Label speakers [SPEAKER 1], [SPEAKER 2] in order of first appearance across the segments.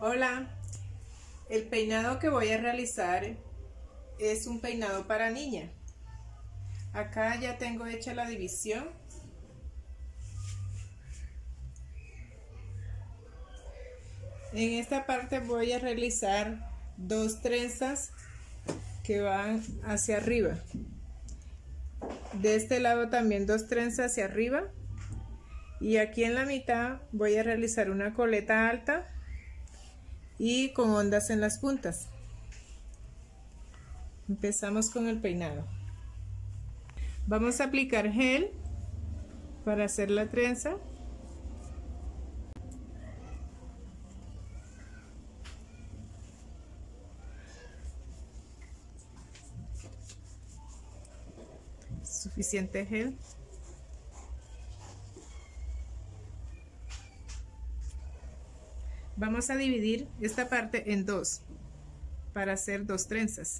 [SPEAKER 1] Hola, el peinado que voy a realizar es un peinado para niña. Acá ya tengo hecha la división. En esta parte voy a realizar dos trenzas que van hacia arriba. De este lado también dos trenzas hacia arriba. Y aquí en la mitad voy a realizar una coleta alta y con ondas en las puntas. Empezamos con el peinado. Vamos a aplicar gel para hacer la trenza. Suficiente gel. Vamos a dividir esta parte en dos para hacer dos trenzas.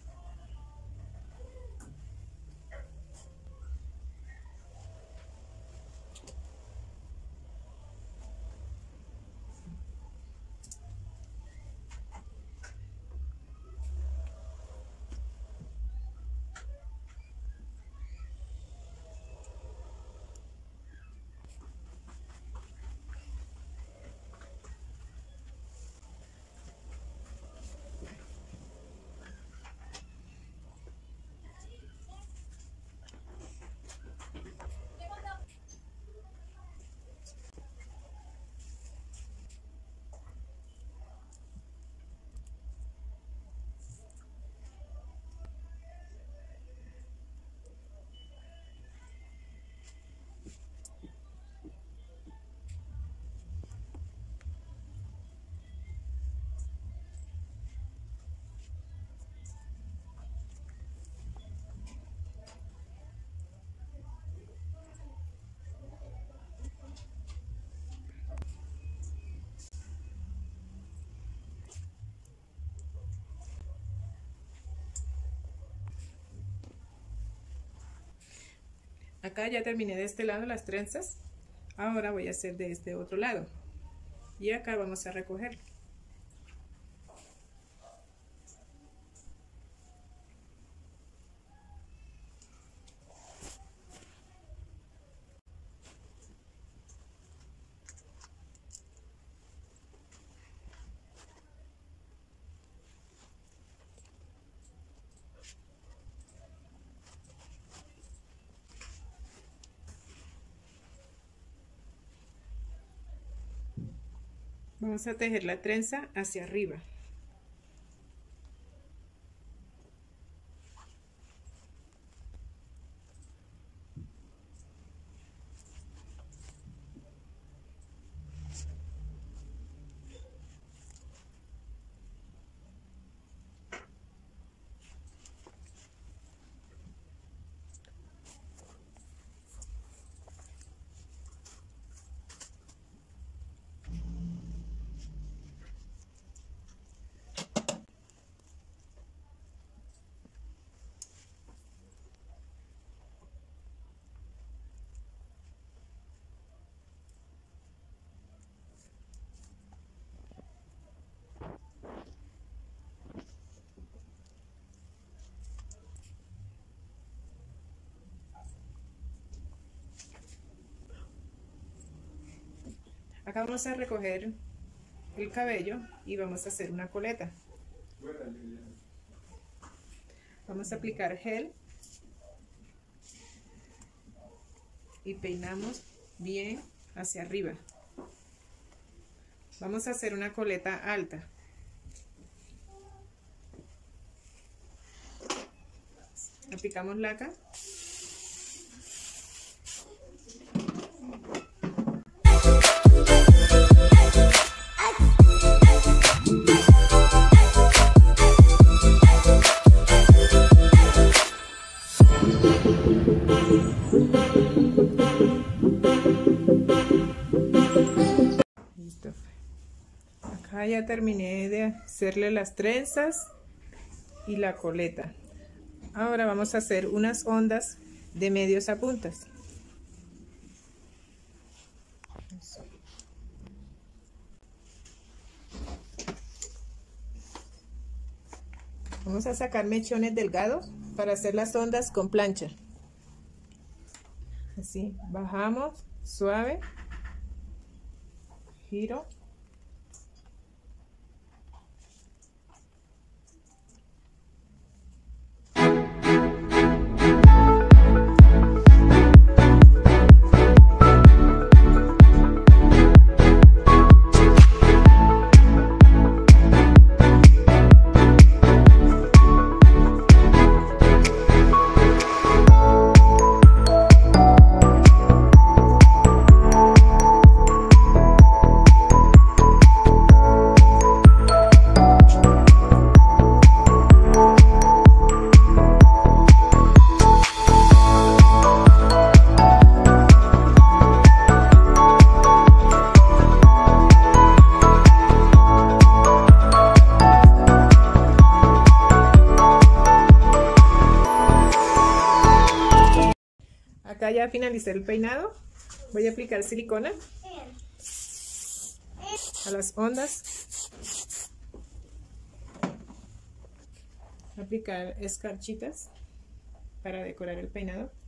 [SPEAKER 1] Acá ya terminé de este lado las trenzas. Ahora voy a hacer de este otro lado. Y acá vamos a recoger. Vamos a tejer la trenza hacia arriba. Acá vamos a recoger el cabello y vamos a hacer una coleta. Vamos a aplicar gel y peinamos bien hacia arriba. Vamos a hacer una coleta alta. Aplicamos laca. Listo. Acá ya terminé de hacerle las trenzas y la coleta. Ahora vamos a hacer unas ondas de medios a puntas. Vamos a sacar mechones delgados para hacer las ondas con plancha. Así, bajamos, suave, giro. Acá ya finalicé el peinado. Voy a aplicar silicona a las ondas. Aplicar escarchitas para decorar el peinado.